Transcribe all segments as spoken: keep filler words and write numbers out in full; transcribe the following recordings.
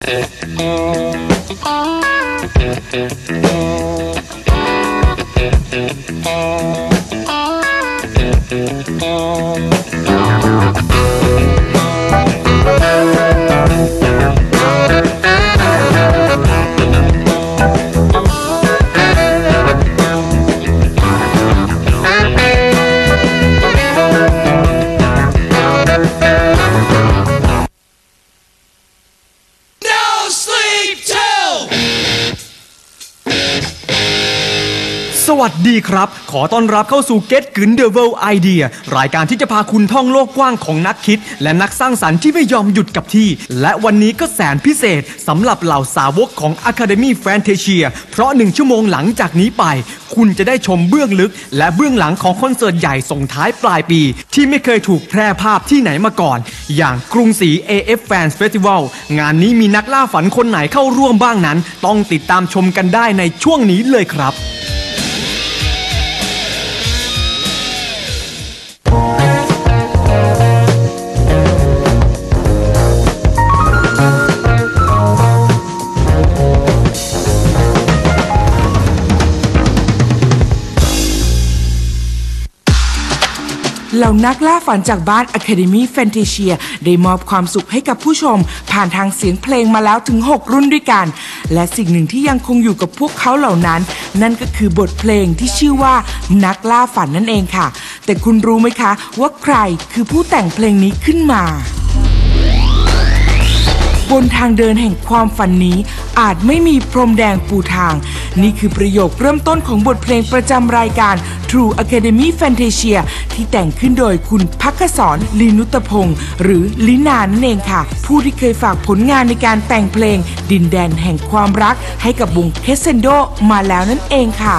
สวัสดีครับขอต้อนรับเข้าสู่ Get Gün The World Idea รายการที่จะพาคุณท่องโลกกว้างของนักคิดและนักสร้างสรรค์ที่ไม่ยอมหยุดกับที่และวันนี้ก็แสนพิเศษสำหรับเหล่าสาวกของ Academy Fantasia เพราะหนึ่งชั่วโมงหลังจากนี้ไปคุณจะได้ชมเบื้องลึกและเบื้องหลังของคอนเสิร์ตใหญ่ส่งท้ายปลายปีที่ไม่เคยถูกแพร่ภาพที่ไหนมาก่อนอย่างกรุงศรี เอ เอฟ Fans Festival งานนี้มีนักล่าฝันคนไหนเข้าร่วมบ้างนั้นต้องติดตามชมกันได้ในช่วงนี้เลยครับเหล่านักล่าฝันจากบ้าน Academy Fantasia ได้มอบความสุขให้กับผู้ชมผ่านทางเสียงเพลงมาแล้วถึงหกรุ่นด้วยกันและสิ่งหนึ่งที่ยังคงอยู่กับพวกเขาเหล่านั้นนั่นก็คือบทเพลงที่ชื่อว่านักล่าฝันนั่นเองค่ะแต่คุณรู้ไหมคะว่าใครคือผู้แต่งเพลงนี้ขึ้นมาบนทางเดินแห่งความฝันนี้อาจไม่มีพรมแดงปูทางนี่คือประโยคเริ่มต้นของบทเพลงประจำรายการ True Academy Fantasia ที่แต่งขึ้นโดยคุณภักษร ลีนุตพงศ์หรือลินานั่นเองค่ะผู้ที่เคยฝากผลงานในการแต่งเพลงดินแดนแห่งความรักให้กับวงเคสเซนโดมาแล้วนั่นเองค่ะ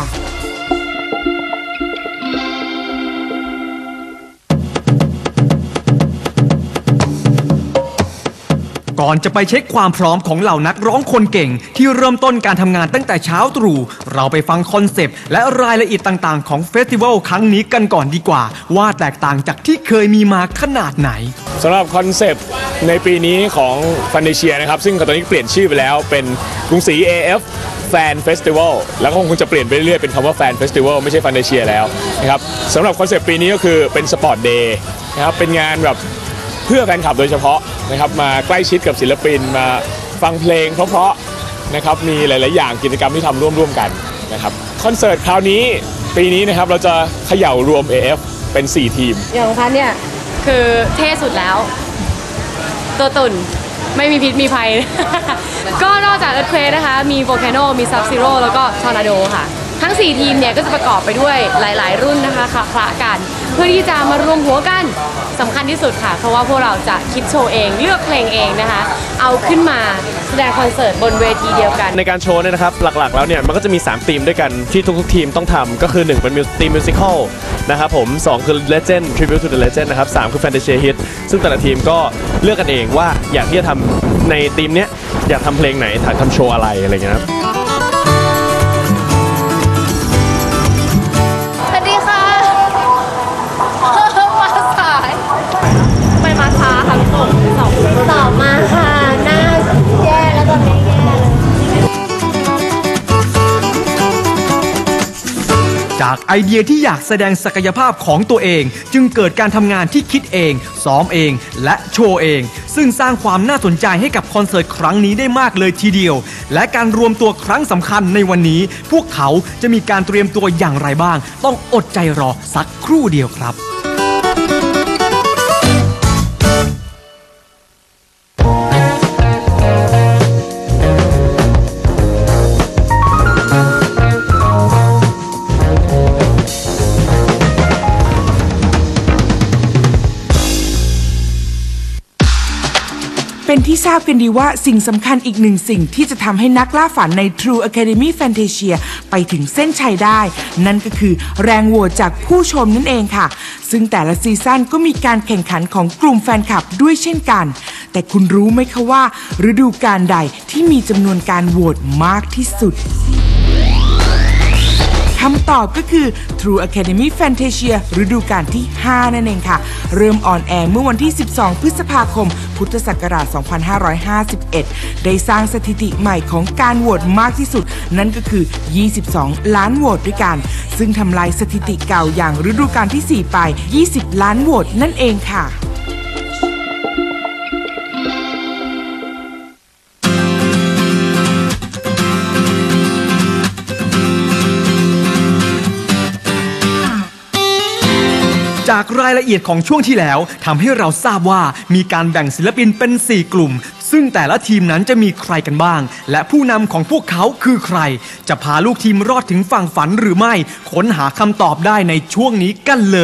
ก่อนจะไปเช็คความพร้อมของเหล่านักร้องคนเก่งที่เริ่มต้นการทำงานตั้งแต่เช้าตรู่เราไปฟังคอนเซปต์และรายละเอียดต่างๆของเฟสติวัลครั้งนี้กันก่อนดีกว่าว่าแตกต่างจากที่เคยมีมาขนาดไหนสำหรับคอนเซปต์ในปีนี้ของ Fantasia นะครับซึ่งตอนนี้เปลี่ยนชื่อไปแล้วเป็นกรุงศรี เอ เอฟ Fan Festival แล้วก็คงจะเปลี่ยนไปเรื่อยๆเป็นคำว่า Fan Festival ไม่ใช่ Fantasia แล้วนะครับสำหรับคอนเซปต์ปีนี้ก็คือเป็น Sport Day นะครับเป็นงานแบบเพื่อแฟนคลับโดยเฉพาะนะครับมาใกล้ชิดกับศิลปินมาฟังเพลงเพราะๆนะครับมีหลายๆอย่างกิจกรรมที่ทำร่วมๆกันนะครับคอนเสิร์ตคราวนี้ปีนี้นะครับเราจะเขย่ารวม เอ เอฟ เป็นสี่ทีมอย่างพันเนี่ยคือเท่สุดแล้วตัวตุ่นไม่มีพิษมีภัย ก็นอกจาก Earthquake นะคะมี Volcano มี Sub-Zero แล้วก็ Tornado ค่ะทั้งสี่ทีมเนี่ยก็จะประกอบไปด้วยหลายๆรุ่นนะคะคละกันเพื่อที่จะมารวมหัวกันสำคัญที่สุดค่ะเพราะว่าพวกเราจะคิดโชว์เองเลือกเพลงเองนะคะเอาขึ้นมาแสดงคอนเสิร์ตบนเวทีเดียวกันในการโชว์เนี่ยนะครับหลักๆแล้วเนี่ยมันก็จะมีสามธีมด้วยกันที่ทุกๆทีมต้องทำก็คือหนึ่งเป็นธีมมิวสิคอลนะครับผมสองคือ Legend Tribute to the Legend นะครับสามคือ Fantasia Hit ซึ่งแต่ละทีมก็เลือกกันเองว่าอยากที่จะทำในธีมเนี้ยอยากทำเพลงไหนถ่ายทำโชว์อะไรอะไรอย่างเงี้ยครับตอบมาค่ะหน้าแย่แล้วตอนนี้แย่เลยจากไอเดียที่อยากแสดงศักยภาพของตัวเองจึงเกิดการทำงานที่คิดเองซ้อมเองและโชว์เองซึ่งสร้างความน่าสนใจให้กับคอนเสิร์ตครั้งนี้ได้มากเลยทีเดียวและการรวมตัวครั้งสำคัญในวันนี้พวกเขาจะมีการเตรียมตัวอย่างไรบ้างต้องอดใจรอสักครู่เดียวครับเป็นที่ทราบกันดีว่าสิ่งสำคัญอีกหนึ่งสิ่งที่จะทำให้นักล่าฝันใน True Academy Fantasia ไปถึงเส้นชัยได้นั่นก็คือแรงโหวตจากผู้ชมนั่นเองค่ะซึ่งแต่ละซีซั่นก็มีการแข่งขันของกลุ่มแฟนคลับด้วยเช่นกันแต่คุณรู้ไหมคะว่าฤดูกาลใดที่มีจำนวนการโหวตมากที่สุดคำตอบก็คือ True Academy Fantasia ฤดูกาลที่ ห้า นั่นเองค่ะ เริ่มออนแอร์เมื่อวันที่ สิบสอง พฤษภาคม พุทธศักราช สองพันห้าร้อยห้าสิบเอ็ด ได้สร้างสถิติใหม่ของการโหวตมากที่สุด นั่นก็คือ ยี่สิบสอง ล้านโหวตด้วยกัน ซึ่งทำลายสถิติเก่าอย่างฤดูกาลที่ สี่ ไป ยี่สิบ ล้านโหวตนั่นเองค่ะจากรายละเอียดของช่วงที่แล้วทำให้เราทราบว่ามีการแบ่งศิลปินเป็น สี่ กลุ่ม ซึ่งแต่ละทีมนั้นจะมีใครกันบ้างและผู้นำของพวกเขาคือใครจะพาลูกทีมรอดถึงฝั่งฝันหรือไม่ค้นหาคำตอบได้ในช่วงนี้กันเลย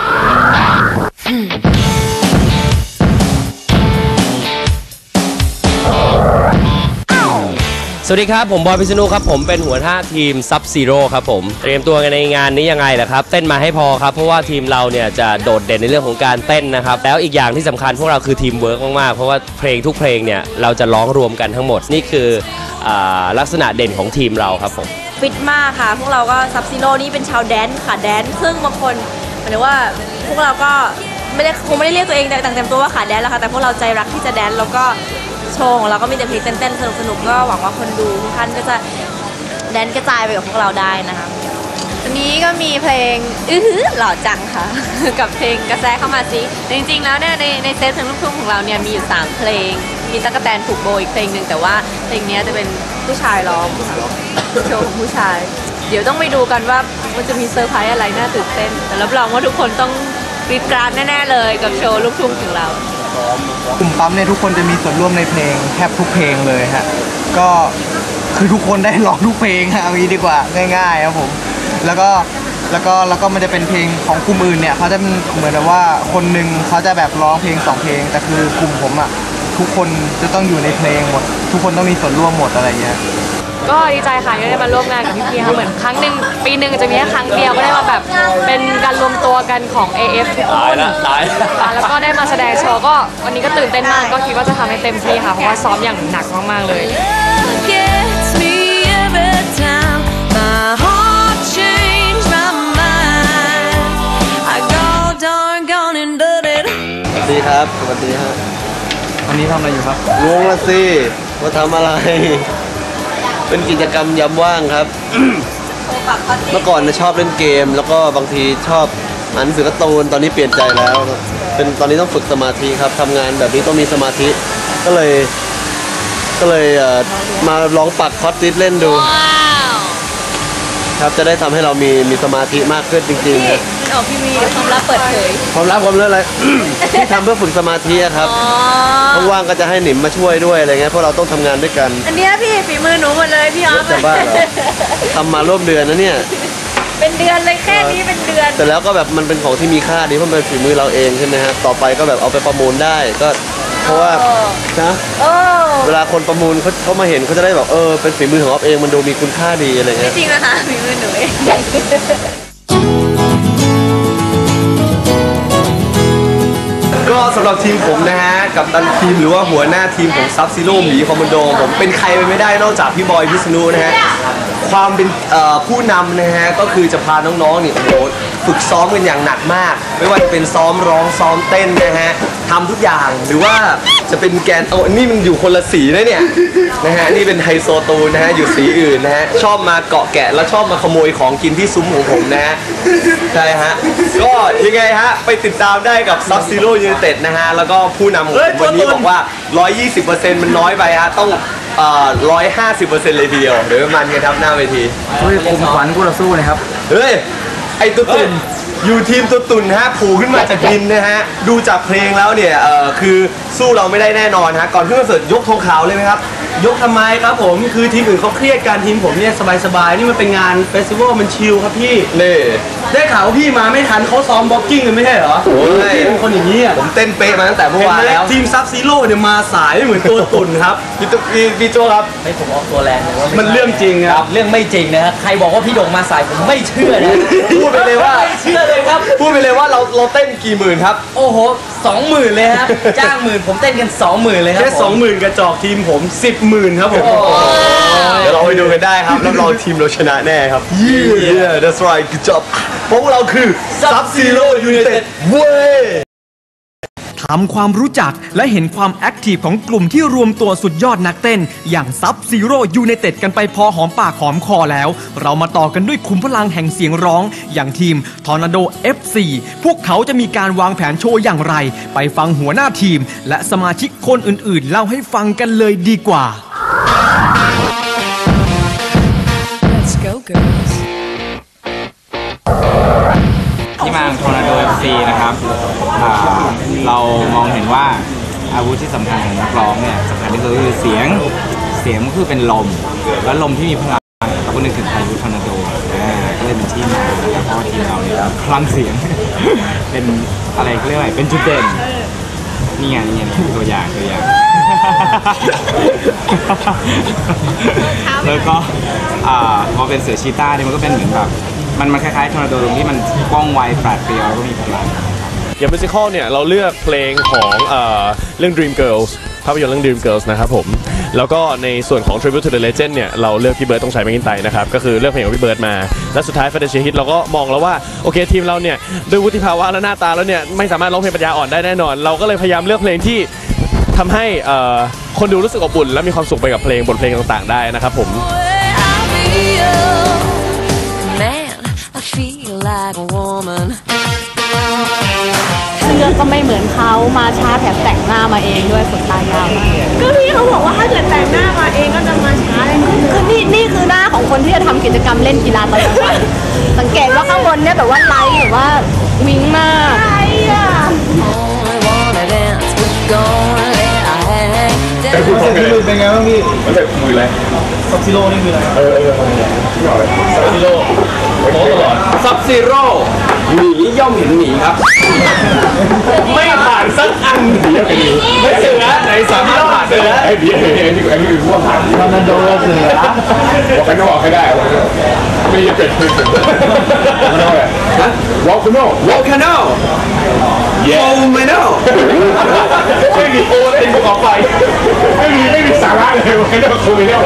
สวัสดีครับผมบอยพิษณุครับผมเป็นหัวหน้าทีมซับซีโร่ครับผมเตรียมตัวกันในงานนี้ยังไงล่ะครับเต้นมาให้พอครับเพราะว่าทีมเราเนี่ยจะโดดเด่นในเรื่องของการเต้นนะครับแล้วอีกอย่างที่สำคัญพวกเราคือทีมเวิร์กมากๆเพราะว่าเพลงทุกเพลงเนี่ยเราจะร้องรวมกันทั้งหมดนี่คือลักษณะเด่นของทีมเราครับผมฟิตมากค่ะพวกเราก็ซับซีโร่นี่เป็นชาวแดนซ์ค่ะแดนซ์ซึ่งบางคนหมายถึงว่าพวกเราก็ไม่ได้คงไม่ได้เรียกตัวเองแต่ต่างเต็มตัวว่าขาแดนซ์แล้วค่ะแต่พวกเราใจรักที่จะแดนซ์แล้วก็โชว์ของเราก็มีแต่เพลงเต้นๆสนุกๆก็หวังว่าคนดูทุกท่านก็จะแดนกระจายไปกับพวกเราได้นะคะวันนี้ก็มีเพลงอื้อหือหล่อจังค่ะ กับเพลงกระแสเข้ามาซิจริงๆแล้วเนี่ยในในเซตเพลงลูกทุ่งของเราเนี่ยมีอยู่สามเพลงมีตั๊กแตนผูกโบอีกเพลงหนึ่งแต่ว่าเพลงนี้จะเป็นผู้ชายร้องโชว์ของผู้ชายเดี๋ยวต้องไปดูกันว่ามันจะมีเซอร์ไพรส์อะไรน่าตื่นเต้นแต่รับรองว่าทุกคนต้องกรี๊ดกราดแน่ๆเลยกับโชว์ลูกทุ่งของเรากลุ่มปั๊มเนี่ยทุกคนจะมีส่วนร่วมในเพลงแทบทุกเพลงเลยฮะก็คือทุกคนได้ร้องทุกเพลงฮะเอางี้ดีกว่าง่ายๆครับผมแล้วก็แล้วก็แล้วก็มันจะเป็นเพลงของกลุ่มอื่นเนี่ยเขาจะเหมือนกับว่าคนหนึ่งเขาจะแบบร้องเพลงสองเพลงแต่คือกลุ่มผมอ่ะทุกคนจะต้องอยู่ในเพลงหมดทุกคนต้องมีส่วนร่วมหมดอะไรเงี้ยก็ดีใจค่ะที่ได้มาร่วมงานกับพี่ๆค่ะเหมือนครั้งหนึ่งปีหนึ่งจะมีแค่ครั้งเดียวก็ได้มาแบบเป็นการรวมตัวกันของ เอ เอฟ ทุกคนแล้วก็ได้มาแสดงโชว์ก็วันนี้ก็ตื่นเต้นมากก็คิดว่าจะทำให้เต็มที่ค่ะเพราะว่าซ้อมอย่างหนักมากๆเลยสวัสดีครับสวัสดีฮะวันนี้ทำอะไรอยู่ครับงงละสิว่าทำอะไรเป็นกิจกรรมยามว่างครับ เมื่อก่อนชอบเล่นเกมแล้วก็บางทีชอบอ่านหนังสือการ์ตูนตอนนี้เปลี่ยนใจแล้วเป็นตอนนี้ต้องฝึกสมาธิครับทำงานแบบนี้ต้องมีสมาธิก็เลยก็เลยมาลองปักคอร์สติสเล่นดูครับจะได้ทำให้เรามีมีสมาธิมากขึ้นจริงๆครับอ๋อพี่มีความลับเปิดเผยความลับความเรื่องอะไร ที่ทำเพื่อฝึกสมาธิครับว่างๆก็จะให้หนิมมาช่วยด้วยอะไรเงี้ยเพราะเราต้องทำงานด้วยกันอันนี้พี่ฝีมือหนูหมดเลยพี่ออฟจะบ้าเหรอทำมาร่วมเดือนนะเนี่ยเป็นเดือนเลยแค่นี้เป็นเดือนแต่แล้วก็แบบมันเป็นของที่มีค่าดีเพราะมันเป็นฝีมือเราเองใช่ไหมฮะต่อไปก็แบบเอาไปประมูลได้ก็เพราะว่านะเวลาคนประมูลเขาเขามาเห็นเขาจะได้แบบเออเป็นฝีมือของออฟเองมันดูมีคุณค่าดีอะไรเงี้ยจริงนะคะฝีมือหนูเองก็สำหรับทีมผมนะฮะกับตันทีมหรือว่าหัวหน้าทีมของซับซีโร่หมีคอมมานโดผมเป็นใครไปไม่ได้นอกจากพี่บอยพิษณุนะฮะความเป็นผู้นำนะฮะก็คือจะพาน้องๆนี่โอ้โหฝึกซ้อมกันอย่างหนักมากไม่ว่าจะเป็นซ้อมร้องซ้อมเต้นนะฮะทำทุกอย่างหรือว่าจะเป็นแกนโอ้นี่มันอยู่คนละสีนะเนี่ยนะฮะนี่เป็นไฮโซตูนนะฮะอยู่สีอื่นนะฮะชอบมาเกาะแกะแล้วชอบมาขโมยของกินที่ซุ้มของผมนะฮะใช่ฮะก็ยังไงฮะไปติดตามได้กับซับซีโร่ยูไนเต็ดนะฮะแล้วก็ผู้นำของผมวันนี้บอกว่า ร้อยยี่สิบเปอร์เซ็นต์ มันน้อยไปฮะต้องเอ่อ ร้อยห้าสิบเปอร์เซ็นต์ เลยทีเดียวเดี๋ยวมันกันครับหน้าเวทีช่วยคุมขวัญคู่ต่อสู้เลยครับเฮ้ยไอตัวตุ่นอยู่ทีมตัวตุ่นฮะผูขึ้นมาจากดินนะฮะดูจากเพลงแล้วเนี่ยเอ่อคือสู้เราไม่ได้แน่นอนฮะก่อนขึ้นคอนเสิร์ตยกธงขาวเลยไหมครับยกทำไมครับผมคือทีมอื่นเขาเครียดการทีมผมเนี่ยสบายๆนี่มันเป็นงานเฟสติวัลมันชิลครับพี่นี่ได้ข่าวว่าพี่มาไม่ทันเขาซ้อมบ็อกกิ้งกันไม่ใช่เหรอโอ้ยพี่เป็นคนอย่างนี้อ่ะผมเต้นเป๊ะมาตั้งแต่เมื่อวานแล้วทีมซับซีโร่เนี่ยมาสายเหมือนตัวตุ่นครับพี่ตุ๊กพี่โจครับให้ผมออกตัวแรงเลยว่ามันเรื่องจริงครับเรื่องไม่จริงนะฮะใครบอกว่าพี่โด่งมาสายผมไม่เชื่อนะพูดไปเลยว่าไม่เชื่อเลยครับพูดไปเลยว่าเราเราเต้นกี่หมื่นครับโอ้โหสองหมื่นเลยครับจ้างหมื่นผมเต้นกันสองหมื่นเลยครับแค่สองหมื่นกระจอกทีมผมสิบหมื่นครับผมดี๋ยวเราไปดูกันได้ครับรับรองทีมเราชนะแน่ครับ yeah that's right good job พวกเราคือ Sub-Zero United เว้ยทำความรู้จักและเห็นความแอคทีฟของกลุ่มที่รวมตัวสุดยอดนักเต้นอย่าง Sub-Zero United กันไปพอหอมปากหอมคอแล้วเรามาต่อกันด้วยขุมพลังแห่งเสียงร้องอย่างทีม Tornado เอฟ ซี พวกเขาจะมีการวางแผนโชว์อย่างไรไปฟังหัวหน้าทีมและสมาชิกคนอื่นๆเล่าให้ฟังกันเลยดีกว่า Let's go girls ที่มา Tornado เอฟ ซี นะครับเรามองเห็นว่าอาวุธที่สำคัญของนักร้องเนี่ยสำคัญที่สุดคือเสียงเสียงก็คือเป็นลมและลมที่มีพลังเราก็นึกถึงพายุทอร์นาโดก็เลยเป็นที่มาแล้วเพราะทีมเราเนี่ยคลั่งเสียง เป็นอะไรเรียกว่าเป็นจุดเด่นนี่ไงนี่ไงตัวอย่างตัวอย่าง แล้วก็พอเป็นเสือชีต้าเนี่ยมันก็เป็นเหมือนแบบมันมันคล้ายๆทอร์นาโดตรงที่มันว่องไวปราดเปรียวแล้วก็มีพลังอย่างมิวสิคอลเนี่ยเราเลือกเพลงของเอ่อเรื่อง Dream Girls ภาพยนตร์เรื่อง Dream Girls นะครับผมแล้วก็ในส่วนของ Tribute to the Legend เนี่ยเราเลือกพี่เบิร์ดต้องใช้แมกกินไตนะครับก็คือเลือกเพลงของพี่เบิร์ดมาและสุดท้าย Fantasia Hit เราก็มองแล้วว่าโอเคทีมเราเนี่ยด้วยวุฒิภาวะและหน้าตาแล้วเนี่ยไม่สามารถร้องเพลงปัญญาอ่อนได้แน่นอนเราก็เลยพยายามเลือกเพลงที่ทำให้คนดูรู้สึกอบอุ่นและมีความสุขไปกับเพลงบทเพลงต่างๆได้นะครับผมเสื้อก็ไม่เหมือนเขามาช้าแถมแต่งหน้ามาเองด้วยขนตายาวมากก็พี่เขาบอกว่าถ้าเกิดแต่งหน้ามาเองก็จะมาช้าเลยคือนี่นี่คือหน้าของคนที่จะทำกิจกรรมเล่นกีฬาตอนกลางวันสังเกตว่าข้างบนเนี่ยแบบว่าไลท์แบบว่าวิ้งมากไอ้อะแต่คุณเป็นเป็นไงบ้างพี่มันแบบมืออะไรซับซิโร่นี่คืออะไรเออเออซับซิโร่โค้ตลอดซับซิโร่หมีย่อมเห็นหมีครับไม่ผ่านสักอันหมีย่อมเห็นหมีไม่เสือไหนสามารถผ่านเสือไอ้หมีเห็นไอ้นี่ไอ้นี่คือว่าผ่านทำนันโดเสือบอกใครก็บอกใครได้ไม่จะเป็นเป็นฮะวอลคาโน่วอลคาโน่โอไม่โน่ไม่มีโอได้ภูเขาไฟไม่มีไม่มีสาระเลยไม่ได้โคไม่ได้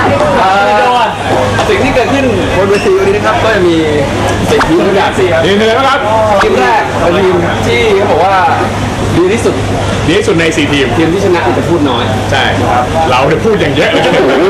สิ่งที่เกิดขึ้นบนเวทีวันนี้นะครับก็จะมีสิ่งที่ทุกอย่างสี่ครับดีเลยนะครับทีมแรกเป็นทีมที่เขาบอกว่าดีที่สุดดีที่สุดในสี่ทีมทีมที่ชนะจะพูดน้อยใช่ครับเราจะพูดอย่างเยอะ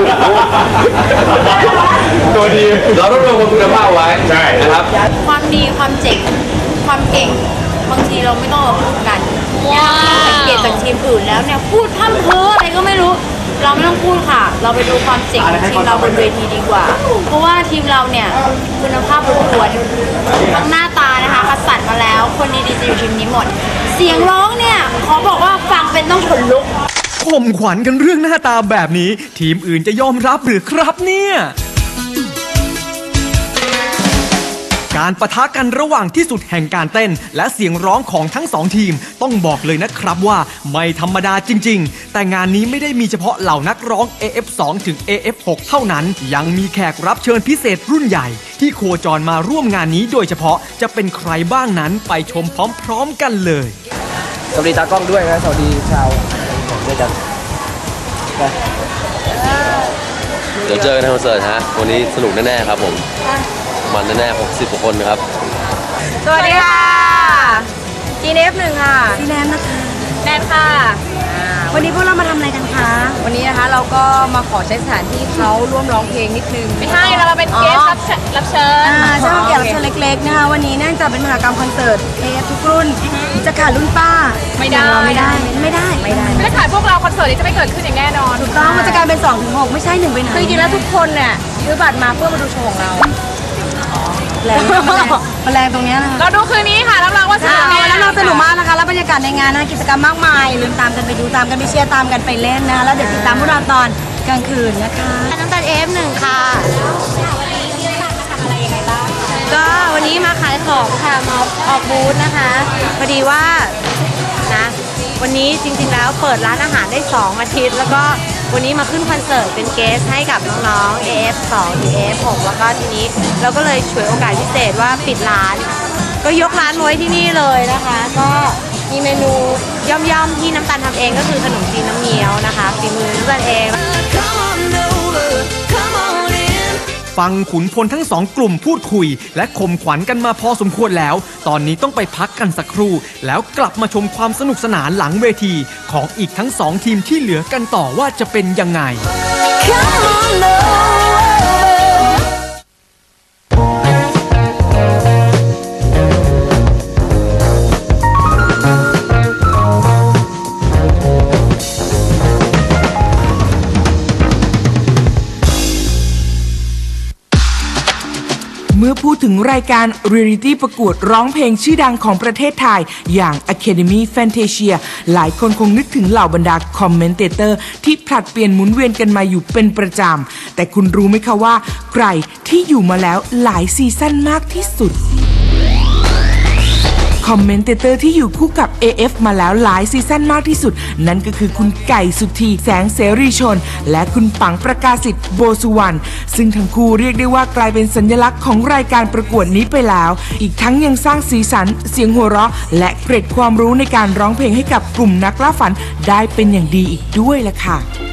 ตัวดีเราต้องรวมคุณภาพไว้ใช่นะครับความดีความเจ๋งความเก่งบางทีเราไม่ต้องพูดกันสังเกตจากทีมอื่นแล้วเนี่ยพูดพร่ำเพ้ออะไรก็ไม่รู้เราไม่ต้องพูดค่ะเราไปดูความเจ๋งของทีมเราบนเวทีดีกว่าเพราะว่าทีมเราเนี่ยคุณภาพล้วนๆทั้งหน้าตานะคะคัดสรรมาแล้วคนดีๆจะอยู่ทีมนี้หมดเสียงร้องเนี่ยขอบอกว่าฟังเป็นต้องขนลุกข่มขวัญกันเรื่องหน้าตาแบบนี้ทีมอื่นจะยอมรับหรือครับเนี่ยการปะทะกันระหว่างที่สุดแห่งการเต้นและเสียงร้องของทั้งสองทีมต้องบอกเลยนะครับว่าไม่ธรรมดาจริงๆแต่งานนี้ไม่ได้มีเฉพาะเหล่านักร้อง เอ เอฟ สอง ถึง เอ เอฟ หก เท่านั้นยังมีแขกรับเชิญพิเศษรุ่นใหญ่ที่โคจรมาร่วมงานนี้โดยเฉพาะจะเป็นใครบ้างนั้นไปชมพร้อมๆกันเลยสวัสดีตากล้องด้วยนะสวัสดีชาวด้วยกันเดี๋ยวเจอกันในคอนเสิร์ตฮะวันนี้สนุกแน่ๆครับผมมันแน่ๆหกสิบกว่าคนนะครับสวัสดีค่ะจีเนฟหนึ่งค่ะจีแนนนะคะแนนค่ะวันนี้พวกเรามาทำอะไรกันคะวันนี้นะคะเราก็มาขอใช้สถานที่เขาร่วมร้องเพลงนิดนึงไม่ใช่เรามาเป็นเกสรับรับเชิญอ่าใช่เกี่ยวกับเชิญเล็กๆนะคะวันนี้เนื่องจากเป็นมหกรรมคอนเสิร์ตเอฟทุกรุ่นจะขาดรุ่นป้าไม่ได้ไม่ได้ไม่ได้ไม่ได้ไม่ขาดพวกเราคอนเสิร์ตนี้จะไม่เกิดขึ้นอย่างแน่นอนถูกต้องมันจะกลายเป็นสองถึงหกไม่ใช่หนึ่งไปไหนคือจริงๆแล้วทุกคนเนี่ยซื้อบัตรมาเพื่อมาดูโชว์ของเราแรงมันแรงตรงนี้นะคะเราดูคืนนี้ค่ะรับรองว่าสนุกแน่แล้วเราสนุกมากนะคะแล้วบรรยากาศในงานนะกิจกรรมมากมายลืมตามกันไปดูตามกันไปเชียร์ตามกันไปเล่นนะแล้วเดี๋ยวติดตามพวกเราตอนกลางคืนนะคะน้ำตาล เอ เอฟ หนึ่งค่ะวันนี้พี่น้ำตาลมาทำอะไรยังไงบ้างก็วันนี้มาขายของค่ะมาออกบูธนะคะพอดีว่านะวันนี้จริงๆแล้วเปิดร้านอาหารได้สองอาทิตย์แล้วก็วันนี้มาขึ้นคอนเสิร์ตเป็นเกสให้กับน้องๆ เอ เอฟ สอง ถึง เอ เอฟ หก แล้วก็ทีนี้เราก็เลยฉวยโอกาสพิเศษว่าปิดร้านก็ยกร้านไว้ที่นี่เลยนะคะก็มีเมนูย่อมๆที่น้ำตาลทำเองก็คือขนมจีนน้ำเงี้ยวนะคะฝีมือน้ำตาลเองฟังขุนพลทั้งสองกลุ่มพูดคุยและข่มขวัญกันมาพอสมควรแล้วตอนนี้ต้องไปพักกันสักครู่แล้วกลับมาชมความสนุกสนานหลังเวทีของอีกทั้งสองทีมที่เหลือกันต่อว่าจะเป็นยังไงเมื่อพูดถึงรายการเรียลิตี้ประกวดร้องเพลงชื่อดังของประเทศไทยอย่าง Academy Fantasia หลายคนคงนึกถึงเหล่าบรรดาคอมเมนเตเตอร์ที่ผลัดเปลี่ยนหมุนเวียนกันมาอยู่เป็นประจำแต่คุณรู้ไหมคะว่าใครที่อยู่มาแล้วหลายซีซั่นมากที่สุดคอมเมนเตเตอร์ที่อยู่คู่กับ เอ เอฟ มาแล้วหลายซีซั่นมากที่สุดนั่นก็คือคุณไก่สุธีแสงเสรีชนและคุณปังประกาศิษฐ์โบสุวรรณซึ่งทั้งคู่เรียกได้ว่ากลายเป็นสัญลักษณ์ของรายการประกวดนี้ไปแล้วอีกทั้งยังสร้างสีสันเสียงหัวเราะและเกร็ดความรู้ในการร้องเพลงให้กับกลุ่มนักล่าฝันได้เป็นอย่างดีอีกด้วยล่ะค่ะ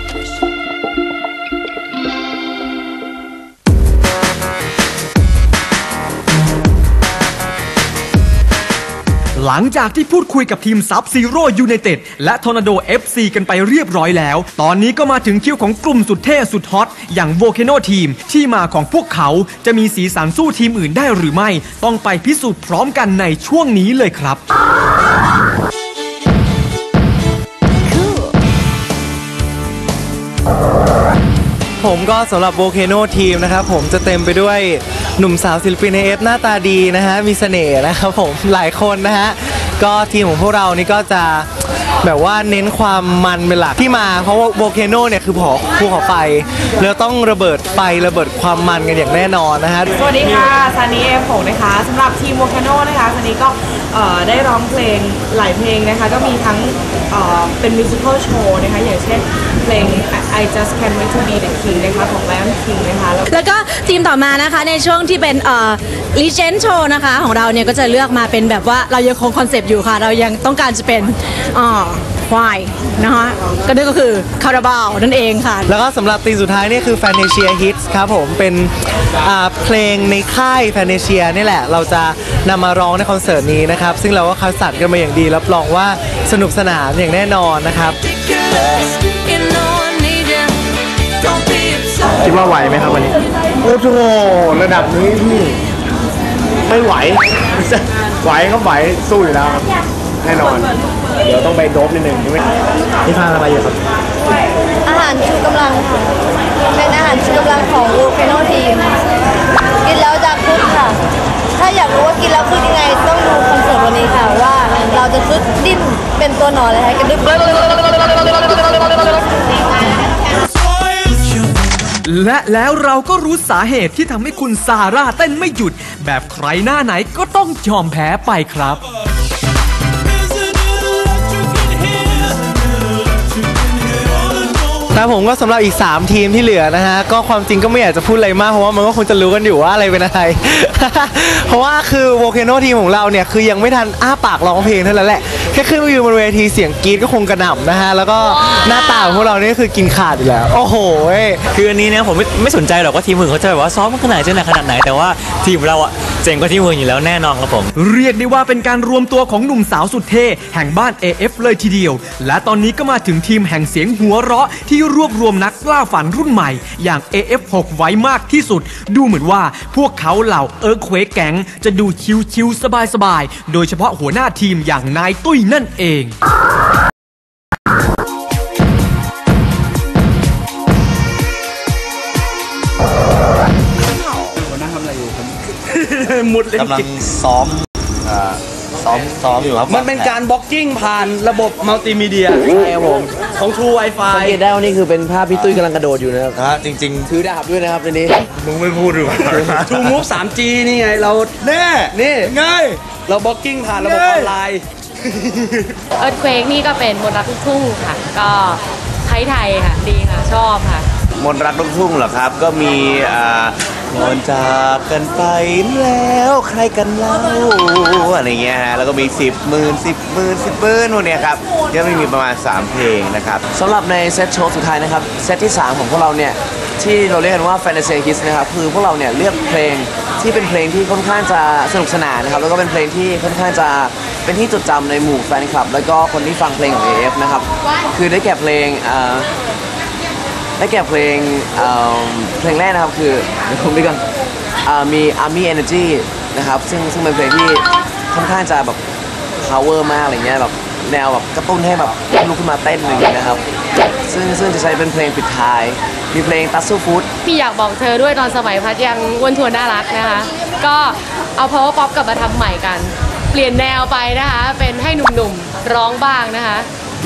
หลังจากที่พูดคุยกับทีมซับซีโร่ยูไนเต็ดและทอร์นาโด เอฟ ซี กันไปเรียบร้อยแล้วตอนนี้ก็มาถึงคิวของกลุ่มสุดเท่สุดฮอตอย่างโวเคโนทีมที่มาของพวกเขาจะมีสีสันสู้ทีมอื่นได้หรือไม่ต้องไปพิสูจน์พร้อมกันในช่วงนี้เลยครับผมก็สำหรับโวเคโนทีมนะครับผมจะเต็มไปด้วยหนุ่มสาวศิลปิน เอ เอฟ หน้าตาดีนะฮะมีเสน่ห์นะครับผมหลายคนนะฮะก็ทีมของพวกเรานี่ก็จะแบบว่าเน้นความมันเป็นหลักที่มาเพราะว่าโวเคโนเนี่ยคือภูเขาไฟแล้วต้องระเบิดไฟระเบิดความมันกันอย่างแน่นอนนะฮะสวัสดีค่ะซันนี่เอฟหกนะคะสำหรับทีมโวเคโนนะคะซันนี่ก็ได้ร้องเพลงหลายเพลงนะคะก็มีทั้งเป็นมิวสิควลโชว์นะคะอย่างเช่นเพลง I Just Can't Wait to Be the King นะคะของ Lion King นะคะแล้วก็ทีมต่อมานะคะในช่วงที่เป็นเอ่อ Legend Show นะคะของเราเนี่ยก็จะเลือกมาเป็นแบบว่าเรายังคงคอนเซปต์อยู่ค่ะเรายังต้องการจะเป็นอ่าควายนะคะก็นั่นก็คือคาราบาวนั่นเองค่ะแล้วก็สำหรับตีสุดท้ายนี่คือ Fantasia Hits ครับผมเป็นเพลงในค่าย Fantasia นี่แหละเราจะนำมาร้องในคอนเสิร์ตนี้นะครับซึ่งเราก็คัดสรรกันมาอย่างดีรับรองว่าสนุกสนานอย่างแน่นอนนะครับคิดว่าไหวไหมครับวันนี้โอ้โหระดับนี้พี่ไม่ไหวไหวก็ไหวสู้อยู่แล้วแน่นอนเดี๋ยวต้องไปโดบนิดนึงใช่ไหมนี่ทานอะไรอยู่ครับอาหารชูกำลังค่ะเป็นอาหารชูกำลังของโวเคโนทีมกินแล้วจะคึกค่ะถ้าอยากรู้ว่ากินแล้วคึกยังไงต้องดูคอนเสิร์ตวันนี้ค่ะว่าเราจะคึกดิ้นเป็นตัวหนอนเลยค่ะกันดึ๊บและแล้วเราก็รู้สาเหตุที่ทำให้คุณซาร่าเต้นไม่หยุดแบบใครหน้าไหนก็ต้องยอมแพ้ไปครับครับผมก็สำหรับอีกสามทีมที่เหลือนะฮะก็ความจริงก็ไม่อยากจะพูดอะไรมากเพราะว่ามันก็คงจะรู้กันอยู่ว่าอะไรเป็นอะไร เพราะว่าคือโวเคโนทีมของเราเนี่ยคือยังไม่ทันอ้าปากร้องเพลงเท่านั้นแหละแค่ขึ้นมาอยู่บนเวทีเสียงกรี๊ดก็คงกระหน่ำนะฮะแล้วก็หน้าตาของพวกเรานี่คือกินขาดอยู่แล้วโอ้โหคืออันนี้เนี่ยผมไม่ไม่สนใจหรอกว่าทีมอื่นเขาจะแบบว่าซ้อมขนาดจะหนักขนาดไหนแต่ว่าทีมเราอะเจ๋งกว่าทีมอื่นอยู่แล้วแน่นอนครับผมเรียกได้ว่าเป็นการรวมตัวของหนุ่มสาวสุดเท่แห่งบ้าน เอ เอฟ เลยทีเดียวและตอนนี้ก็มาถึงทีมแห่งเสียงหัวเราะที่รวบรวมนักกล้าฝันรุ่นใหม่อย่าง เอ เอฟ หก ไว้มากที่สุดดูเหมือนว่าพวกเขาเหล่าเอิร์ธเควคแก๊งจะดูชิวๆสบายๆโดยเฉพาะหัวหน้าทีมอย่างนายตุ้ยนั่นเองมุดเลยกำลังซ้อมซ้อมซ้อมอยู่ครับมันเป็นการบล็อกกิ้งผ่านระบบมัลติมีเดียใช่ครับผมของ True Wi-Fi สังเกตได้ว่านี่คือเป็นภาพพี่ตุ้ยกำลังกระโดดอยู่นะครับฮะจริงๆถือดาบด้วยนะครับในนี้มึงไม่พูดหรือเปล่า True Move ทรี จี นี่ไงเราแน่นี่ไงเราบล็อกกิ้งผ่านระบบออนไลน์เอิร์ธเควคนี่ก็เป็นมนต์รักลูกทุ่งค่ะก็ไทยไทยค่ะดีค่ะชอบค่ะมนต์รักลูกทุ่งเหรอครับก็มีอ่าก่อนจากกันไปแล้วใครกันเล่าอะไรเงี้ยฮะแล้วก็มีสิบหมื่นสิบหมื่นสิบหมื่นพวกเนี้ยครับยังไม่มีประมาณสามเพลงนะครับสำหรับในเซตโชว์สุดท้ายนะครับเซตที่สามของพวกเราเนี่ยที่เราเรียกกันว่า Fantasy Hits นะครับคือพวกเราเนี่ยเลือกเพลงที่เป็นเพลงที่ค่อนข้างจะสนุกสนานนะครับแล้วก็เป็นเพลงที่ค่อนข้างจะเป็นที่จดจำในหมู่แฟนคลับแล้วก็คนที่ฟังเพลงของ เอ เอฟ นะครับคือได้แก่เพลงได้แก่เพลงเพลงแรกนะครับคือเดี๋ยวผมดูกันมี Army Energy นะครับซึ่งซึ่งเป็นเพลงที่ค่อนข้างจะแบบ power มากอะไรเงี้ยแบบแนวแบบกระตุ้นให้แบบลุกขึ้นมาเต้นอย่างเงี้ยนะครับซึ่งซึ่งจะใช้เป็นเพลงปิดท้ายมีเพลงตัสซูฟูดพี่อยากบอกเธอด้วยตอนสมัยพัดยังอ้วนทวนน่ารักนะคะก็เอา power pop กลับมาทำใหม่กันเปลี่ยนแนวไปนะคะเป็นให้หนุ่มๆร้องบ้างนะคะ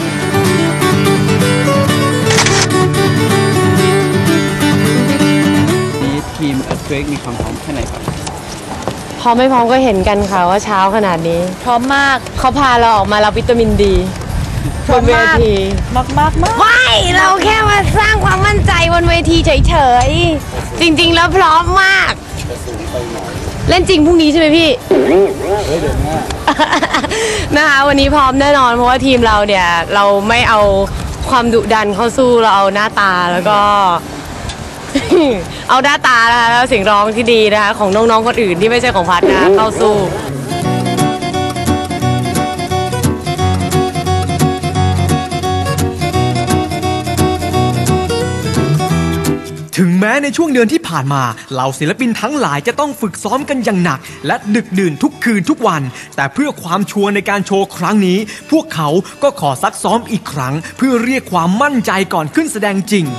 นี้ทีม Earthquake มีความพร้อมแค่ไหนครับพร้อมไม่พร้อมก็เห็นกันค่ะว่าเช้าขนาดนี้พร้อมมากเขาพาเราออกมารับวิตามินดีบนเวทีมากมากมากไม่เราแค่มาสร้างความมั่นใจบนเวทีเฉยๆจริงๆแล้วพร้อมมากเล่นจริงพรุ่งนี้ใช่ไหมพี่นะคะวันนี้พร้อมแน่นอนเพราะว่าทีมเราเนี่ยเราไม่เอาความดุดันเข้าสู้เราเอาหน้าตาแล้วก็ เอาหน้าตานะคะแล้วเสียงร้องที่ดีนะคะของน้องๆคนอื่นที่ไม่ใช่ของพัดนะเข้าสู้ถึงแม้ในช่วงเดือนที่ผ่านมาเหล่าศิลปินทั้งหลายจะต้องฝึกซ้อมกันอย่างหนักและดึกดื่นทุกคืนทุกวันแต่เพื่อความชัวร์ในการโชว์ครั้งนี้พวกเขาก็ขอซักซ้อมอีกครั้งเพื่อเรียกความมั่นใจก่อนขึ้นแสดงจริง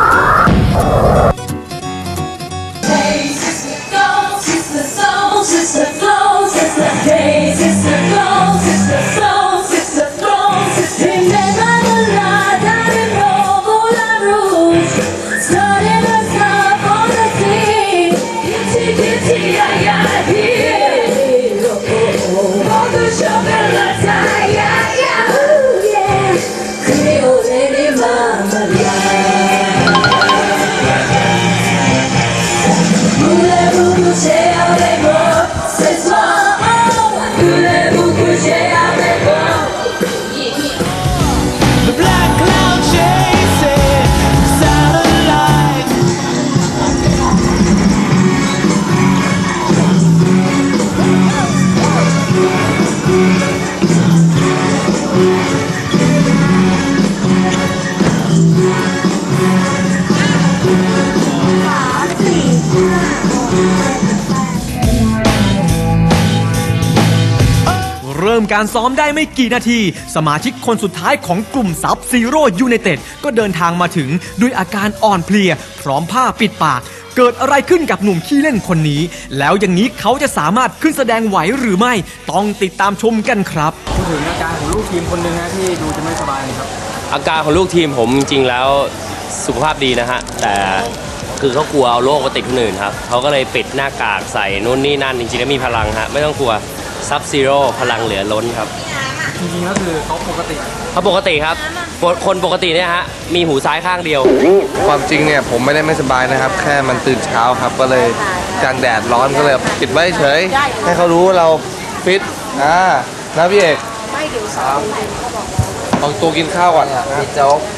เริ่มการซ้อมได้ไม่กี่นาทีสมาชิกคนสุดท้ายของกลุ่มซับซีโร่ยูไนเต็ดก็เดินทางมาถึงด้วยอาการอ่อนเพลียพร้อมผ้าปิดปากเกิดอะไรขึ้นกับหนุ่มขี้เล่นคนนี้แล้วอย่างนี้เขาจะสามารถขึ้นแสดงไหวหรือไม่ต้องติดตามชมกันครับพูดถึงอาการของลูกทีมคนหนึ่งนะที่ดูจะไม่สบายครับอาการของลูกทีมผมจริงๆแล้วสุขภาพดีนะฮะแต่คือเขากลัวเอาโรคมาติดคนอื่นครับเขาก็เลยปิดหน้ากากใส่นู่นนี่นั่นจริงๆแล้วมีพลังฮะไม่ต้องกลัวซับซีโร่พลังเหลือล้นครับจริงๆแล้วคือเขาปกติเขาปกติครับคนปกติเนี่ยฮะมีหูซ้ายข้างเดียวความจริงเนี่ยผมไม่ได้ไม่สบายนะครับแค่มันตื่นเช้าครับก็เลยกลางแดดร้อนก็เลยปิดไว้เฉยให้เขารู้ว่าเราฟิตอ่านะพี่เอกไม่เดี๋ยวสามเอาตัวกินข้าวก่อนนะพี่โจ๊ก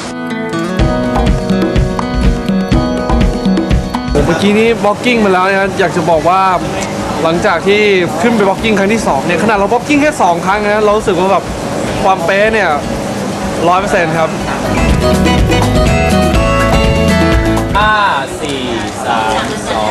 เมื่อกี้นี้บล็อกกิ้งมาแล้วนะอยากจะบอกว่าหลังจากที่ขึ้นไปบล็อกกิ้งครั้งที่สองเนี่ยขนาดเราบล็อกกิ้งแค่สองครั้งนะเรารู้สึกว่าแบบความเป๊ะเนี่ยร้อยเปอร์เซ็นต์ครับห้าสี่สามสอง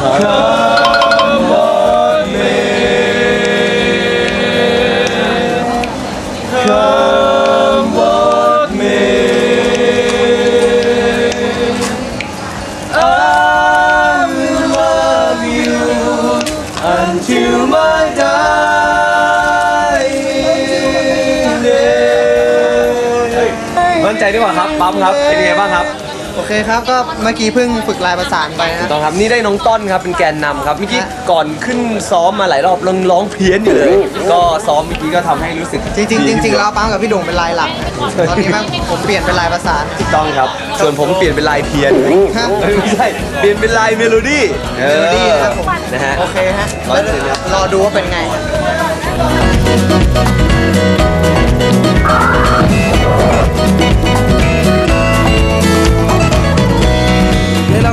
มั่นใจดีกว่าครับปั๊มครับเป็นยังไงบ้างครับโอเคครับก็เมื่อกี้เพิ่งฝึกลายประสานไปนะถูกต้องครับนี่ได้น้องต้นครับเป็นแกนนำครับเมื่อกี้ก่อนขึ้นซ้อมมาหลายรอบร้องร้องเพี้ยนอยู่เลยก็ซ้อมเมื่อกี้ก็ทำให้รู้สึกจริงจริงจริงแล้วปั๊มกับพี่โด่งเป็นลายหลักตอนนี้ผมเปลี่ยนเป็นลายประสานถูกต้องครับส่วนผมเปลี่ยนเป็นลายเพี้ยนไม่ใช่เปลี่ยนเป็นลายเมโลดี้เมโลดี้ครับผมนะฮะโอเคฮะรอดูว่าเป็นไง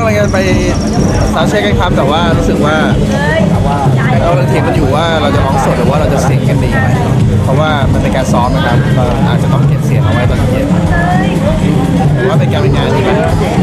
ลังจะไปซาวด์เช็คกันครับแต่ว่ารู้สึกว่าเรากำลังเถียงกันอยู่ว่าเราจะร้องสดหรือว่าเราจะเสียงกันดีไหมเพราะว่ามันเป็นการซ้อมนะครับเราอาจจะต้องเก็บเสียงเอาไว้ตอนเย็นแต่ว่าเป็นการเป็นงานที่มัน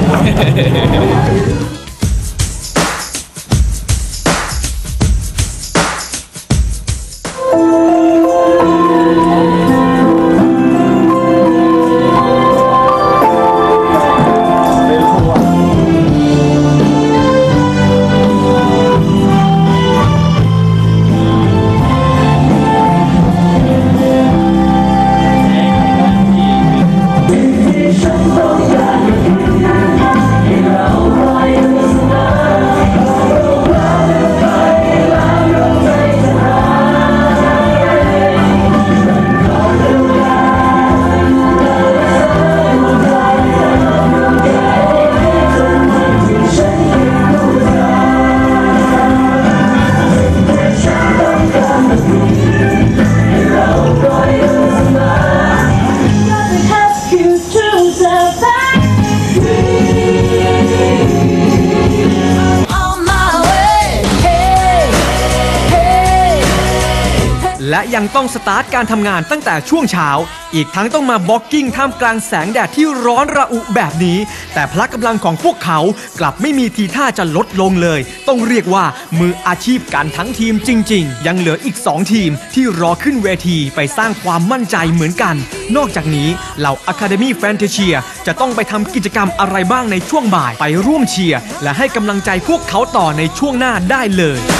และยังต้องสตาร์ทการทำงานตั้งแต่ช่วงเช้าอีกทั้งต้องมาบล็อกกิ้งท่ามกลางแสงแดดที่ร้อนระอุแบบนี้แต่พละกำลังของพวกเขากลับไม่มีทีท่าจะลดลงเลยต้องเรียกว่ามืออาชีพกันทั้งทีมจริงๆยังเหลืออีกสองทีมที่รอขึ้นเวทีไปสร้างความมั่นใจเหมือนกันนอกจากนี้เหล่า Academy Fantasia จะต้องไปทำกิจกรรมอะไรบ้างในช่วงบ่ายไปร่วมเชียร์และให้กำลังใจพวกเขาต่อในช่วงหน้าได้เลย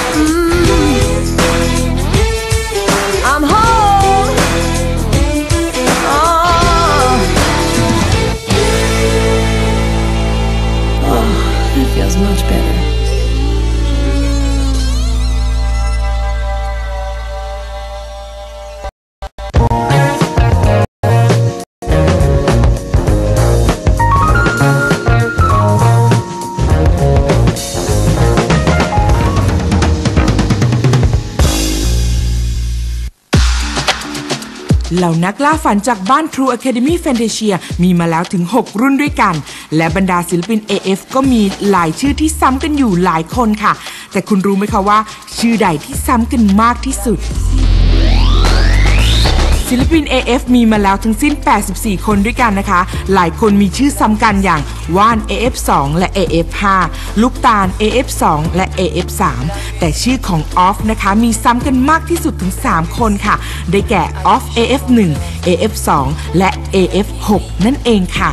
I'm home. Oh. Oh, that feels much better. เหล่านักล่าฝันจากบ้าน True Academy Fantasia มีมาแล้วถึงหกรุ่นด้วยกันและบรรดาศิลปิน เอ เอฟ ก็มีหลายชื่อที่ซ้ำกันอยู่หลายคนค่ะแต่คุณรู้ไหมคะว่าชื่อใดที่ซ้ำกันมากที่สุดศิลปิน เอ เอฟ มีมาแล้วทั้งสิ้นแปดสิบสี่คนด้วยกันนะคะหลายคนมีชื่อซ้ำกันอย่างว่าน เอ เอฟ สอง และ เอ เอฟ ห้า ลูกตาล เอ เอฟ สอง และ เอ เอฟ สาม แต่ชื่อของออฟนะคะมีซ้ำกันมากที่สุดถึงสามคนค่ะได้แก่ออฟ เอ เอฟ หนึ่ง เอ เอฟ สอง และ เอ เอฟ หก นั่นเองค่ะ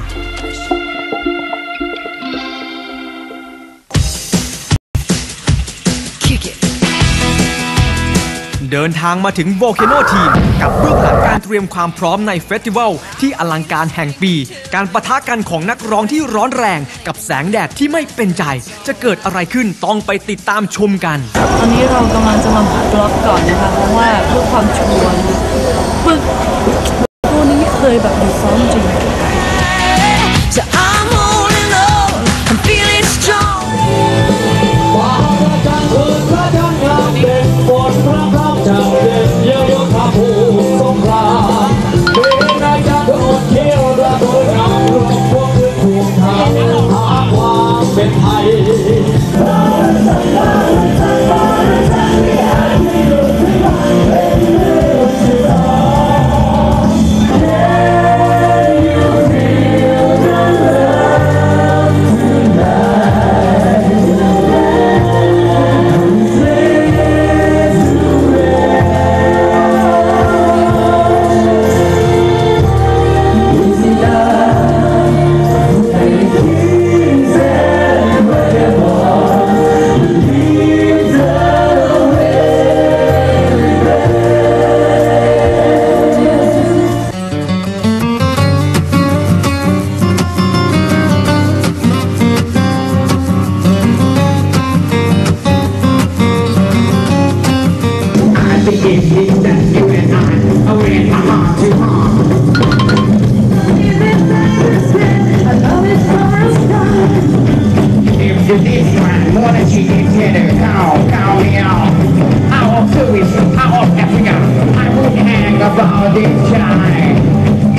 เดินทางมาถึง Volcano Team กับเบื้องหลังการเตรียมความพร้อมในเฟสติวัลที่อลังการแห่งปีการปะทะกันของนักร้องที่ร้อนแรงกับแสงแดดที่ไม่เป็นใจจะเกิดอะไรขึ้นต้องไปติดตามชมกันตอนนี้เรากำลังจะมาบล็อกก่อนนะคะเพราะว่าเพื่อความชัวร์ปึกตัวนี้เคยแบบอยู่ซ้อมจริง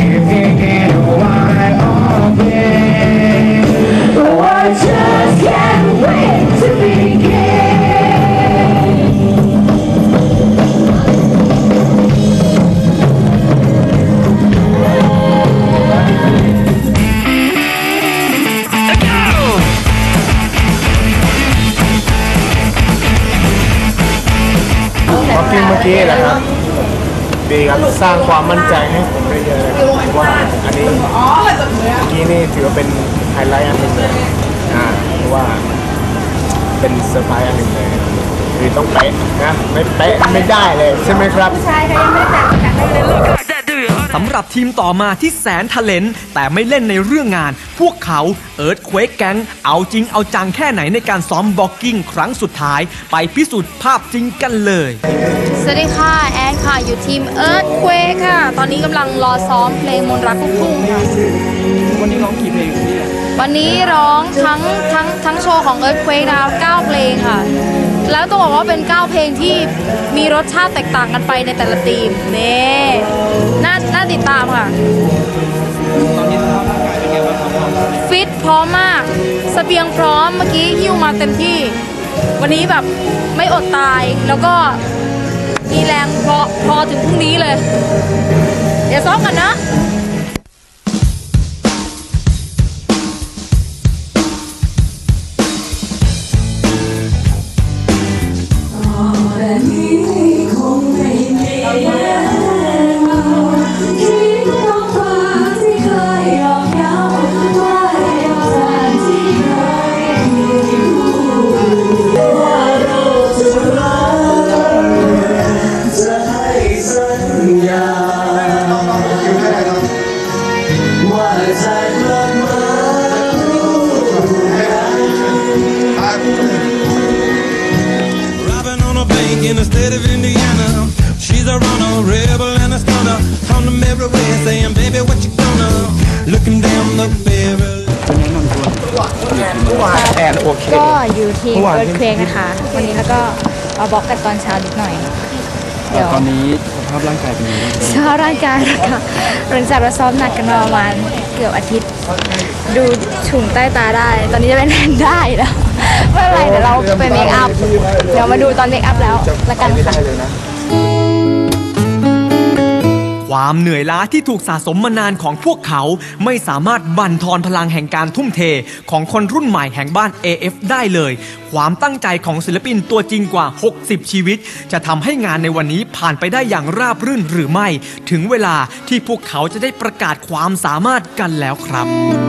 Oh, I just can't กี้นะครับดีครับสร้างความมั่นใจให้ผมได้เยอะเลยว่าอันนี้เมื่อกี้นี่ถือว่าเป็นไฮไลท์อันหนึ่งเลยอ่าเพราะว่าเป็นเซอร์ไพรส์อันหนึ่งเลยคือต้องเป๊ะนะไม่เป๊ะไม่ได้เลยใช่ไหมครับใช่ค่ะยังไม่แต่งกันเลยสำหรับทีมต่อมาที่แสนทะเลนแต่ไม่เล่นในเรื่องงานพวกเขาเอิร์ธเควกแก๊งเอาจริงเอาจังแค่ไหนในการซ้อมบล็อกกิ้งครั้งสุดท้ายไปพิสูจน์ภาพจริงกันเลยสวัสดีค่ะแอนค่ะอยู่ทีมเอิร์ธเควกค่ะตอนนี้กำลังรอซ้อมเพลงมนต์รักลูกทุ่งค่ะวันนี้ร้องกี่เพลงเนี่ยวันนี้ร้องทั้งทั้งทั้งโชว์ของเอิร์ธเควกนะคะเก้าเพลงค่ะแล้วต้องบอกว่าเป็นเก้าเพลงที่มีรสชาติแตกต่างกันไปในแต่ละทีมนี่น่าน่าติดตามค่ะฟิตพร้อมมากเสบียงพร้อมเมื่อกี้หิ้วมาเต็มที่วันนี้แบบไม่อดตายแล้วก็มีแรงพอพอถึงพรุ่งนี้เลยเดี๋ยวซ้อมกันนะ In the state of Indiana, she's a runner, rebel and a stunner. On them everywhere, saying, baby, what you gonna? Looking down the barrel. ก็อยู่ทีมเอิร์ธเควกนะคะวันนี้แล้วก็เอาบล็อกกันตอนเช้านิดหน่อยเดี๋ยวตอนนี้สภาพร่างกายเป็นยังไงสภาพร่างกายนะคะหลังจากเราซ้อมหนักกันมาประมาณเกือบอาทิตย์ดูถุงใต้ตาได้ตอนนี้จะเป็นแผ่นได้แล้วไม่เป็นไรเดี๋ยวเราไปเมคอัพเดี๋ยวมาดูตอนเมคอัพแล้วละกันค่ะความเหนื่อยล้าที่ถูกสะสมมานานของพวกเขาไม่สามารถบั่นทอนพลังแห่งการทุ่มเทของคนรุ่นใหม่แห่งบ้าน เอ เอฟ ได้เลยความตั้งใจของศิลปินตัวจริงกว่าหกสิบชีวิตจะทำให้งานในวันนี้ผ่านไปได้อย่างราบรื่นหรือไม่ถึงเวลาที่พวกเขาจะได้ประกาศความสามารถกันแล้วครับ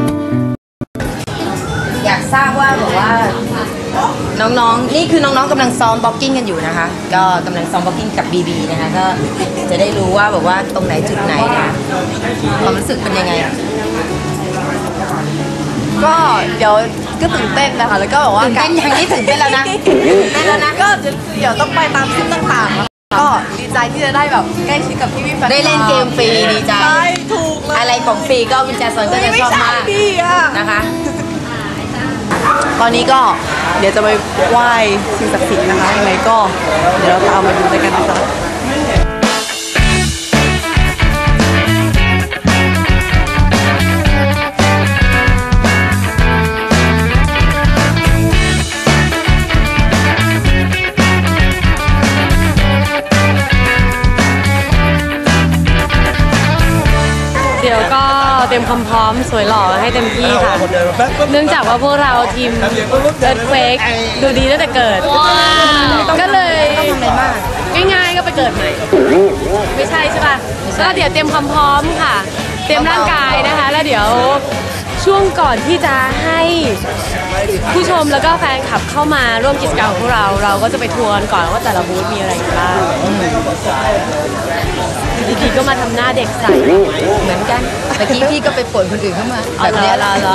อยากทราบว่าบอกว่าน้องๆนี่คือน้องๆกำลังซ้อมบล็อกกิ้งกันอยู่นะคะก็กำลังซ้อมบล็อกกิ้งกับ บี บี นะคะก็จะได้รู้ว่าแบบว่าตรงไหนจุดไหนนะความรู้สึกเป็นยังไงก็เดี๋ยวก็ตื่นเต้นนะคะแล้วก็บอกว่าตื่นเต้นอย่างนี้ตื่นเต้นแล้วนะตื่นเต้นแล้วนะก็เดี๋ยวต้องไปตามซุ้มต่างๆก็ดีใจที่จะได้แบบใกล้ชิดกับพี่พี่แฟนได้เล่นเกมฟรีดีใจใช่ถูกเลยอะไรของฟรีก็วินแจซอนก็จะชอบมากนะคะตอนนี้ก็เดี๋ยวจะไปไหว้สิ่งศักดิ์สิทธิ์นะคะยังไงก็เดี๋ยวเราตามมาดูด้วยกันนะคะเดี๋ยวก็เตรียมความพร้อมสวยหล่อให้เต็มที่ค่ะเนื่องจากว่าพวกเราทีมเอิร์ธเควกดูดีตั้งแต่เกิดก็เลยง่ายๆก็ไปเกิดใหม่ไม่ใช่ใช่ป่ะก็เดี๋ยวเตรียมความพร้อมค่ะเตรียมร่างกายนะคะแล้วเดี๋ยวช่วงก่อนที่จะให้ผู้ชมแล้วก็แฟนคลับเข้ามาร่วมกิจกรรมของพวกเราเราก็จะไปทัวร์ก่อนว่าแต่ละบูธมีอะไรกันบ้างดีๆก็มาทำหน้าเด็กใสเหมือนกันเมื่อกี้พี่ก็ไปป่วนคนอื่นเข้ามาแบบนี้ละละ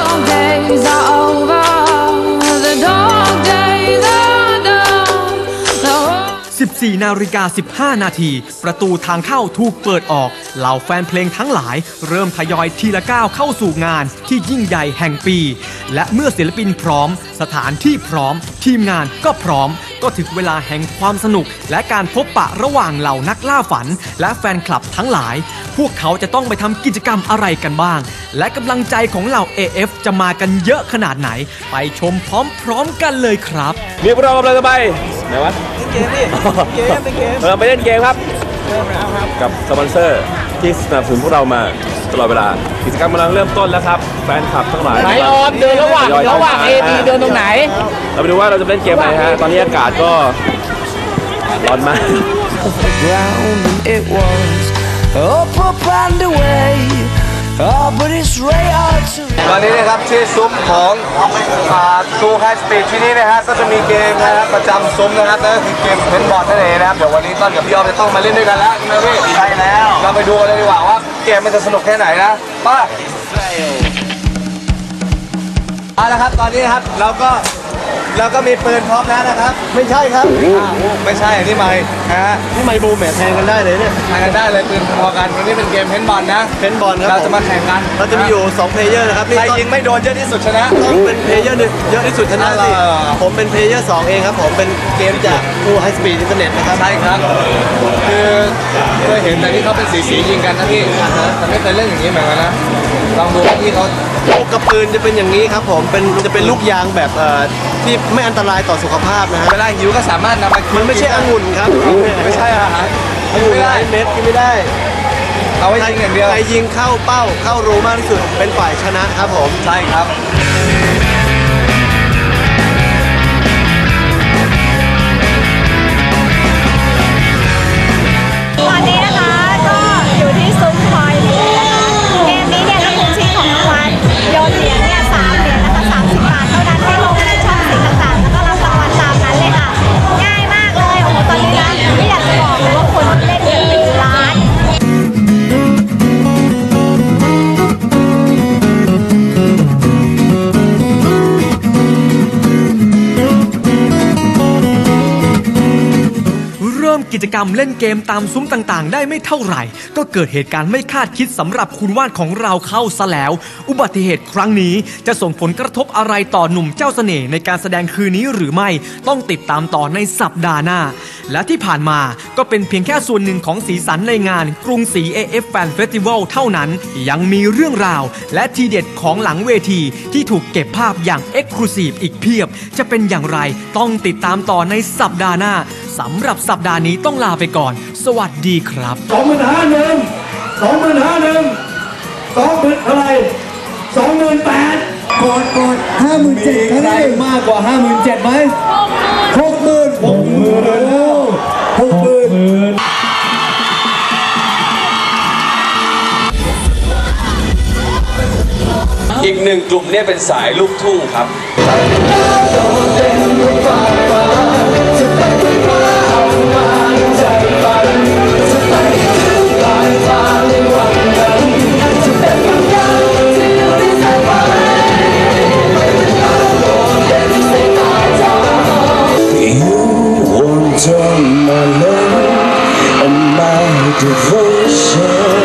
สิบสี่นาฬิกาสิบห้านาทีประตูทางเข้าถูกเปิดออกเหล่าแฟนเพลงทั้งหลายเริ่มทยอยทีละก้าวเข้าสู่งานที่ยิ่งใหญ่แห่งปีและเมื่อศิลปินพร้อมสถานที่พร้อมทีมงานก็พร้อมก็ถึงเวลาแห่งความสนุกและการพบปะระหว่างเหล่านักล่าฝันและแฟนคลับทั้งหลายพวกเขาจะต้องไปทำกิจกรรมอะไรกันบ้างและกำลังใจของเหล่า เอ เอฟ จะมากันเยอะขนาดไหนไปชมพร้อมๆกันเลยครับนี่พวกเรากำลังจะไปไหนวะเกมดิเกมเป็นเกมเราไปเล่นเกมครับกับสปอนเซอร์ที่สนับสนุนพวกเรามาตลอดเวลากิจกรรมกำลังเริ่มต้นแล้วครับแฟนคลับทั้งหลายไหนออมเดินระหว่างระหว่าง เอ บี เดินตรงไหนเราไปดูว่าเราจะเล่นเกมอะไรฮะตอนนี้อากาศก็ร้อนมาก of the ground, and it was up, up and away. Oh, but it's very hard to ตอนนี้นะครับที่ซุ้มของทูไฮสปีดที่นี่นะฮะก็จะมีเกมนะครับประจำซุ้มนะครับนั่นก็คือเกมเพนบอลนั่นเองนะครับเดี๋ยววันนี้ต้นกับพี่ออฟจะต้องมาเล่นด้วยกันแล้วนะพี่ใช่แล้วเราไปดูกันเลยดีกว่าว่าเกมมันจะสนุกแค่ไหนนะป้าเอาละครับตอนนี้นะครับเราก็เราก็มีปืนพร้อมแล้วนะครับไม่ใช่ครับไม่ใช่นี่ไม้นะฮะนี่ไม้บูมแหมแทงกันได้เลยเนี่ยแทงกันได้เลยปืนพอกันวันนี้เป็นเกมเพนบอลนะเพนบอลครับเราจะมาแข่งกันเราจะมีอยู่สองเพลเยอร์นะครับใครยิงไม่โดนเยอะที่สุดชนะต้องเป็นเพลเยอร์เยอะที่สุดชนะสิผมเป็นเพลเยอร์สองเองครับผมเป็นเกมจากทูไฮสปีดอินเทอร์เน็ตนะครับใช่ครับคือเคยเห็นแต่ที่เขาเป็นสีสียิงกันนะพี่แต่ไม่เคยเล่นอย่างนี้เหมือนกันนะลองดูว่าที่เขาลูกกระปืนจะเป็นอย่างนี้ครับผมเป็นจะเป็นลูกยางแบบเอ่อที่ไม่อันตรายต่อสุขภาพนะฮะเวลาหิวก็สามารถนำมากินมันไม่ใช่องุ่นครับไม่ใช่อาหารองุ่นไม่ได้เม็ดกินไม่ได้เอาไว้ยิงอย่างเดียวใครยิงเข้าเป้าเข้ารูมากที่สุดเป็นฝ่ายชนะครับผมใช่ครับตอนนี้นะคะก็อยู่ที่ซุ้มคอยนี้นะคะเกมนี้เนี่ยก็คือชิงของรางวัลโยนเหรียญเนี่ยสามเหรียญแล้วก็สามสิบบาทเท่านั้นให้ลงในช่องสีต่างๆแล้วก็รับรางวัลตามนั้นเลยค่ะง่ายมากเลยโอ้โหตอนนี้นะไม่อยากจะบอกเลยว่าคนเล่นกันเป็นล้านกิจกรรมเล่นเกมตามซุ้มต่างๆได้ไม่เท่าไหร่ก็เกิดเหตุการณ์ไม่คาดคิดสำหรับคุณว่านของเราเข้าซะแล้วอุบัติเหตุครั้งนี้จะส่งผลกระทบอะไรต่อหนุ่มเจ้าเสน่ห์ในการแสดงคืนนี้หรือไม่ต้องติดตามต่อในสัปดาห์หน้าและที่ผ่านมาก็เป็นเพียงแค่ส่วนหนึ่งของสีสันในงานกรุงศรี เอ เอฟ Fan Festival เท่านั้นยังมีเรื่องราวและทีเด็ดของหลังเวทีที่ถูกเก็บภาพอย่าง Exclusive อีกเพียบจะเป็นอย่างไรต้องติดตามต่อในสัปดาห์หน้าสำหรับสัปดาห์นี้ต้องลาไปก่อนสวัสดีครับสองหมื่นห้าหนึ่งสองหมื่นห้าหนึ่งสองหมื่นอะไรสองหมื่นแปดกดกดห้าหมื่นเจ็ดได้มากกว่าห้าหมื่นเจ็ดไหมหกหมื่นหกหมื่นหกหมื่นอีกหนึ่งกลุ่มเนี่ยเป็นสายลูกทุ่งครับ Turn my love and my devotion